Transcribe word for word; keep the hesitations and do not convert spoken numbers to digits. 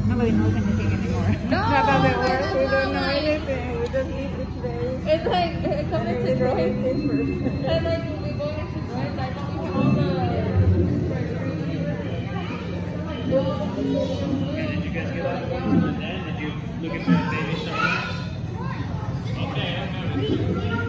Nobody knows anything anymore. No! That doesn't work. We don't know anything. We just eat each day. It's like, it comes And into we don't droids. eat first. And like, when we go into droids, I don't eat all the... Did you guys get all the work done? Did you look at that baby shark? Okay, I noticed.